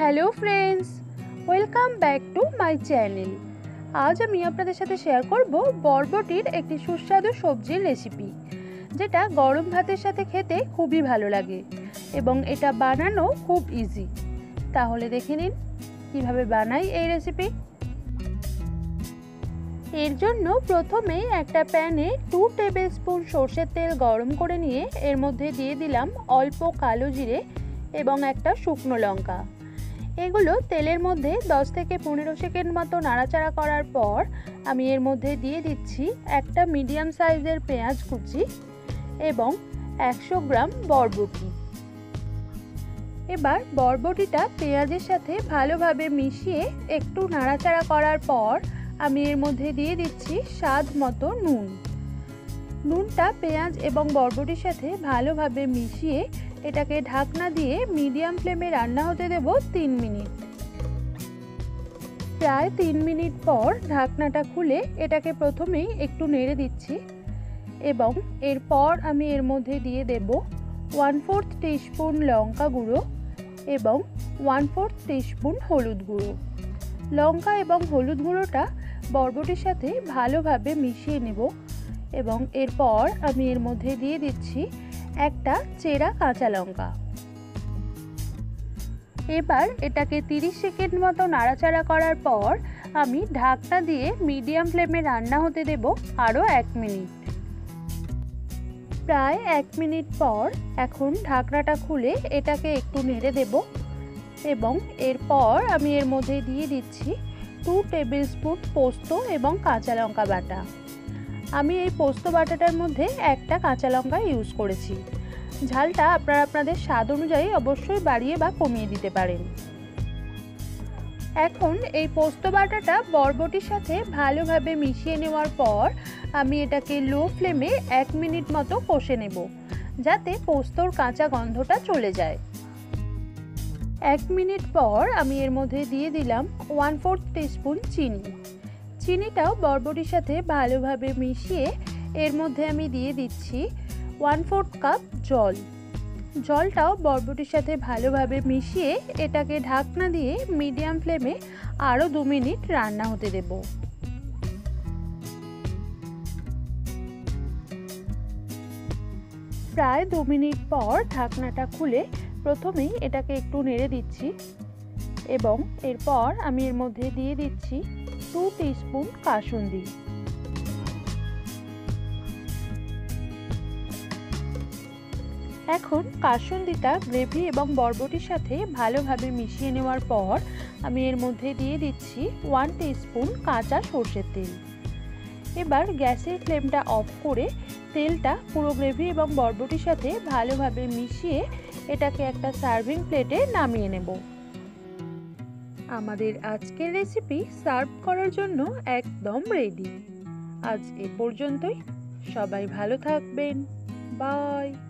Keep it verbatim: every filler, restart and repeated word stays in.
Hello friends, welcome back to my channel. আজ আমি আপনাদের সাথে শেয়ার করব বরবটির একটি সুস্বাদু সবজির রেসিপি, যেটা গরম ভাতের সাথে খেতে খুবই ভালো লাগে এবং এটা বানানো খুব ইজি। তাহলে দেখে নিন কীভাবে বানাই এই রেসিপি। এর জন্য প্রথমে একটা প্যানে টু টেবিল স্পুন সর্ষের তেল গরম করে নিয়ে এর মধ্যে দিয়ে দিলাম অল্প কালো জিরে এবং একটা শুকনো লঙ্কা। এগুলো তেলের মধ্যে দশ থেকে পনেরো সেকেন্ড মতো নাড়াচাড়া করার পর আমি এর মধ্যে দিয়ে দিচ্ছি একটা মিডিয়াম সাইজের পেঁয়াজ কুচি এবং একশো গ্রাম বরবটি। এবার বরবটিটা পেঁয়াজের সাথে ভালোভাবে মিশিয়ে একটু নাড়াচাড়া করার পর আমি এর মধ্যে দিয়ে দিচ্ছি স্বাদ মতো নুন। নুনটা পেঁয়াজ এবং বরবটির সাথে ভালোভাবে মিশিয়ে এটাকে ঢাকনা দিয়ে মিডিয়াম ফ্লেমে রান্না হতে দেব তিন মিনিট। প্রায় তিন মিনিট পর ঢাকনাটা খুলে এটাকে প্রথমেই একটু নেড়ে দিচ্ছি এবং এরপর আমি এর মধ্যে দিয়ে দেব ওয়ান ফোর্থ টিস্পুন লঙ্কা গুঁড়ো এবং ওয়ান ফোর্থ টিস্পুন হলুদ গুঁড়ো। লঙ্কা এবং হলুদ গুঁড়োটা বরবটির সাথে ভালোভাবে মিশিয়ে নেব এবং এরপর আমি এর মধ্যে দিয়ে দিচ্ছি একটা চেরা কাঁচা লঙ্কা। এবার এটাকে তিরিশ সেকেন্ড মতো নাড়াচাড়া করার পর আমি ঢাকনা দিয়ে মিডিয়াম ফ্লেমে রান্না হতে দেব আরও এক মিনিট। প্রায় এক মিনিট পর এখন ঢাকনাটা খুলে এটাকে একটু নেড়ে দেব এবং এরপর আমি এর মধ্যে দিয়ে দিচ্ছি টু টেবিল স্পুন পোস্ত এবং কাঁচা লঙ্কা বাটা। আমি এই পোস্ত বাটাটার মধ্যে একটা কাঁচা লঙ্কা ইউজ করেছি। ঝালটা আপনারা আপনাদের স্বাদ অনুযায়ী অবশ্যই বাড়িয়ে বা কমিয়ে দিতে পারেন। এখন এই পোস্ত বাটাটা বরবটির সাথে ভালোভাবে মিশিয়ে নেওয়ার পর আমি এটাকে লো ফ্লেমে এক মিনিট মতো কষে নেব, যাতে পোস্তর কাঁচা গন্ধটা চলে যায়। এক মিনিট পর আমি এর মধ্যে দিয়ে দিলাম ওয়ান ফোর্থ টিস্পুন চিনি। চিনিটাও বরবটির সাথে ভালোভাবে মিশিয়ে এর মধ্যে আমি দিয়ে দিচ্ছি ওয়ান ফোর্থ কাপ জল। জলটাও বরবটির সাথে ভালোভাবে মিশিয়ে এটাকে ঢাকনা দিয়ে মিডিয়াম ফ্লেমে আরও দু মিনিট রান্না হতে দেব। প্রায় দু মিনিট পর ঢাকনাটা খুলে প্রথমেই এটাকে একটু নেড়ে দিচ্ছি এবং এরপর আমি এর মধ্যে দিয়ে দিচ্ছি টু টিস্পুন কাসুন্দি। এখন কাসুন্দিটা গ্রেভি এবং বরবটির সাথে ভালোভাবে মিশিয়ে নেওয়ার পর আমি এর মধ্যে দিয়ে দিচ্ছি ওয়ান টিস্পুন কাঁচা সর্ষের তেল। এবার গ্যাসের ফ্লেমটা অফ করে তেলটা পুরো গ্রেভি এবং বরবটির সাথে ভালোভাবে মিশিয়ে এটাকে একটা সার্ভিং প্লেটে নামিয়ে নেব। আমাদের আজকের রেসিপি সার্ভ করার জন্য একদম রেডি। আজ এ পর্যন্তই। সবাই ভালো থাকবেন। বাই।